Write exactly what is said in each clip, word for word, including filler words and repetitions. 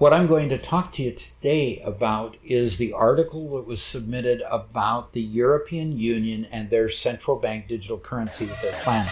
What I'm going to talk to you today about is the article that was submitted about the European Union and their central bank digital currency that they're planning.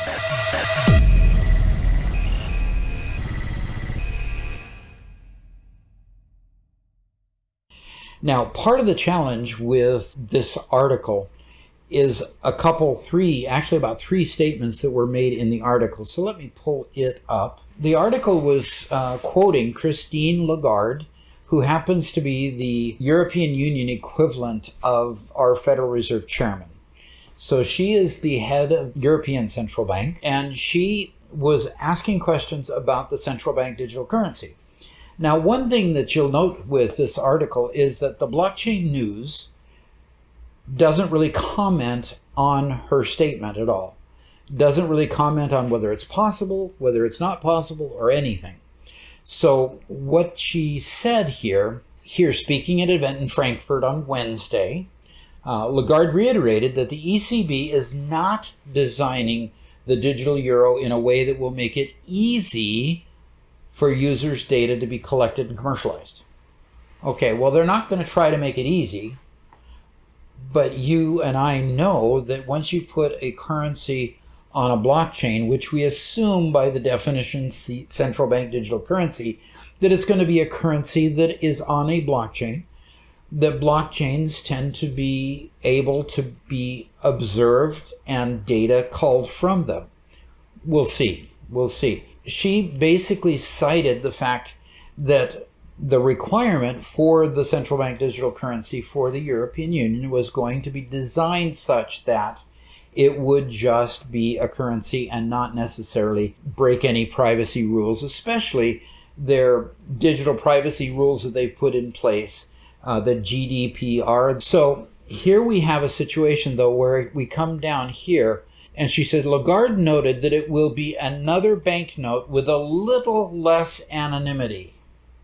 Now, part of the challenge with this article is a couple, three, actually about three statements that were made in the article. So let me pull it up. The article was uh, quoting Christine Lagarde, who happens to be the European Union equivalent of our Federal Reserve Chairman. So she is the head of European Central Bank, and she was asking questions about the central bank digital currency. Now, one thing that you'll note with this article is that the Blockchain News doesn't really comment on her statement at all. Doesn't really comment on whether it's possible, whether it's not possible, or anything. So what she said here, here speaking at an event in Frankfurt on Wednesday, uh, Lagarde reiterated that the E C B is not designing the digital euro in a way that will make it easy for users' data to be collected and commercialized. Okay, well, they're not going to try to make it easy, but you and I know that once you put a currency on a blockchain, which we assume by the definition central bank digital currency, that it's going to be a currency that is on a blockchain, that blockchains tend to be able to be observed and data culled from them. We'll see. We'll see. She basically cited the fact that the requirement for the central bank digital currency for the European Union was going to be designed such that it would just be a currency and not necessarily break any privacy rules, especially their digital privacy rules that they've put in place, uh, the G D P R. So here we have a situation, though, where we come down here, and she said, Lagarde noted that it will be another banknote with a little less anonymity.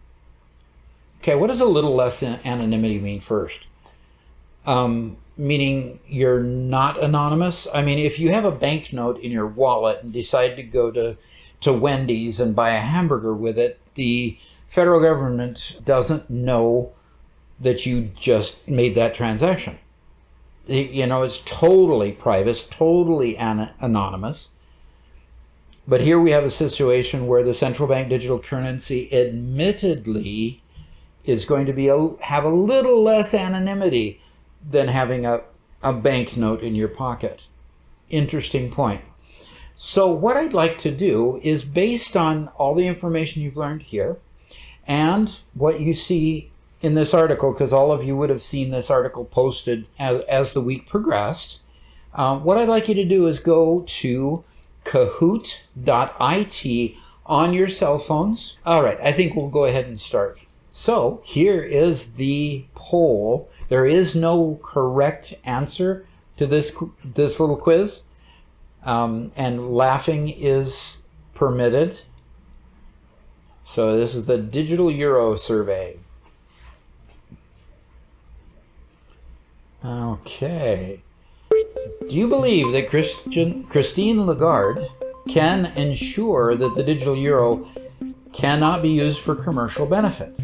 Okay, what does a little less anonymity mean first? Um, meaning you're not anonymous? I mean, if you have a banknote in your wallet and decide to go to, to Wendy's and buy a hamburger with it, the federal government doesn't know that you just made that transaction. You know, it's totally private, it's totally an anonymous. But here we have a situation where the central bank digital currency admittedly is going to be a, have a little less anonymity than having a, a banknote in your pocket. Interesting point. So what I'd like to do is, based on all the information you've learned here and what you see in this article, because all of you would have seen this article posted as, as the week progressed, um, what I'd like you to do is go to kahoot dot I T on your cell phones. All right, I think we'll go ahead and start. So here is the poll. There is no correct answer to this, this little quiz, um, and laughing is permitted. So this is the Digital Euro Survey. Okay. Do you believe that Christian, Christine Lagarde can ensure that the digital euro cannot be used for commercial benefit?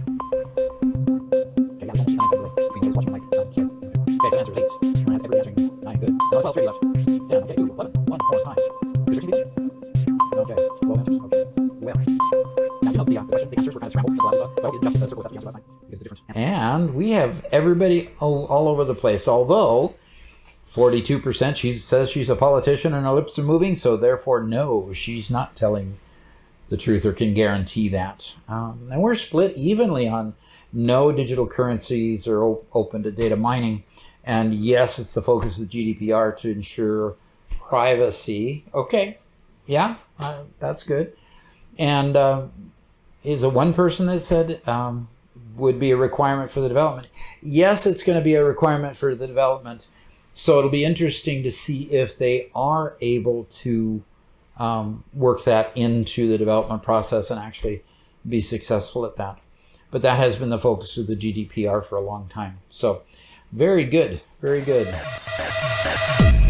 And we have everybody all, all over the place, although forty-two percent she says she's a politician and her lips are moving, so therefore no, she's not telling the truth or can guarantee that. Um, and we're split evenly on no, digital currencies are open to data mining. And yes, it's the focus of the G D P R to ensure privacy. Okay, yeah, uh, that's good. And uh, is it one person that said um, would be a requirement for the development? Yes, it's going to be a requirement for the development. So it'll be interesting to see if they are able to um, work that into the development process and actually be successful at that. But that has been the focus of the G D P R for a long time. So very good, very good.